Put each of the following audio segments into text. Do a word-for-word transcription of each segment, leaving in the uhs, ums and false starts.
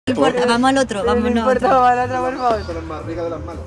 No importa, vamos al otro, No vámonos. importa, vamos al otro, por favor. Son las más ricas de las malas.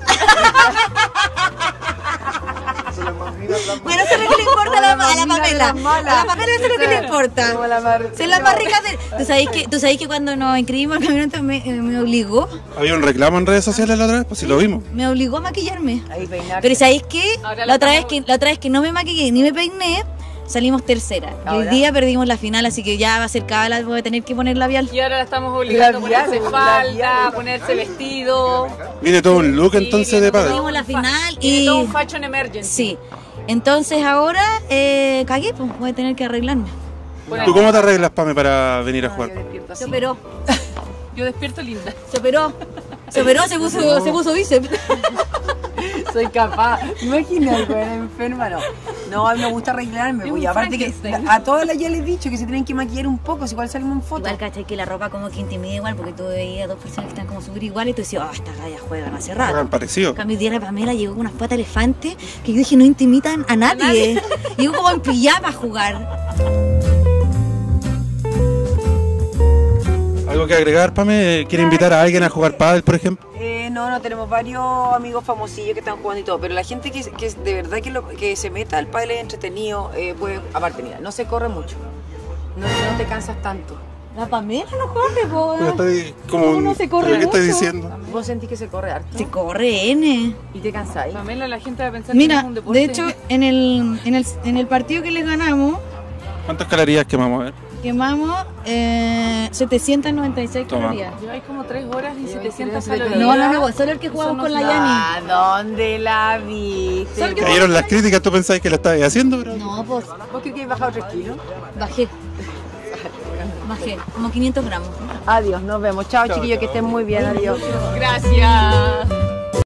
Son las más ricas de las malas. Bueno, eso es lo que le importa a la, a la Mira, Pamela. las malas. A la Pamela eso es lo que le importa. Como la mar- Son las más ricas de... ¿Tú sabés que, tú sabés que cuando nos inscribimos al campeonato me, eh, me obligó? Había un reclamo en redes sociales la otra vez, pues si lo vimos. Me obligó a maquillarme. Ahí peinarse. Pero ¿sabéis qué? Ahora La lo otra, vez estamos- que la otra vez que no me maquillé ni me peiné, salimos tercera. Y hoy Ahora. día perdimos la final, así que ya va a ser cada vez voy a tener que poner labial. Y ahora la estamos obligando a Labial, ponerse labial. falda, a ponerse vestido. Viene todo un look entonces de padre. Perdimos la final Y y... todo un fashion emergency. Sí. Entonces ahora, eh, cagué, pues voy a tener que arreglarme. Bueno, ¿Tú cómo te arreglas, Pame, para venir a Yo jugar? despierto Se así. operó, yo despierto linda. se operó, se operó, se puso, se puso bíceps. Soy capaz. Imagínate, güey, enferma, no. No, a mí me gusta arreglarme, Es pues, un y aparte que Frankenstein. a todas las ya les he dicho que se tienen que maquillar un poco, si igual salimos en foto. Igual, ¿cachai? Que la ropa como que intimida igual, porque tú veías dos personas que están como súper iguales y tú decías, ah, estas gallas juegan hace rato. Juegan parecido. En cambio, hoy día la Pamela llegó con unas patas de elefante que yo dije no intimidan a nadie. Llegó como en pijama a jugar. ¿Algo que agregar, Pame? ¿Quiere invitar a alguien a jugar pádel, por ejemplo? Eh, no, no, tenemos varios amigos famosillos que están jugando y todo, pero la gente que, que de verdad que, lo, que se meta al pádel es entretenido, eh, pues, aparte, mira, no se corre mucho, no, no te cansas tanto. La Pamela no corre, po. Pero estoy como ¿Cómo un- no se corre ¿Pero qué estoy mucho? diciendo? ¿Vos sentís que se corre harto? Se corre, N. ¿Y te cansáis? Pamela, la gente va a pensar que no Mira, es un deporte. de hecho, en el, en el, en el partido que les ganamos, ¿Cuántas calorías quemamos? A ver. quemamos eh, setecientas noventa y seis Toma. calorías. Lleváis como tres horas y Yo setecientas creo que calorías. No, no, no, solo el que jugamos no con la se- Yani. ¿A dónde la viste? Solo que- Cayeron las críticas, ¿tú pensáis que la estabas haciendo? Pero... No, pues ¿Vos crees que has bajado tres kilos? bajé. Bajé, como quinientos gramos. Adiós, nos vemos. Chao, chiquillos, que estén muy bien. Adiós. Gracias.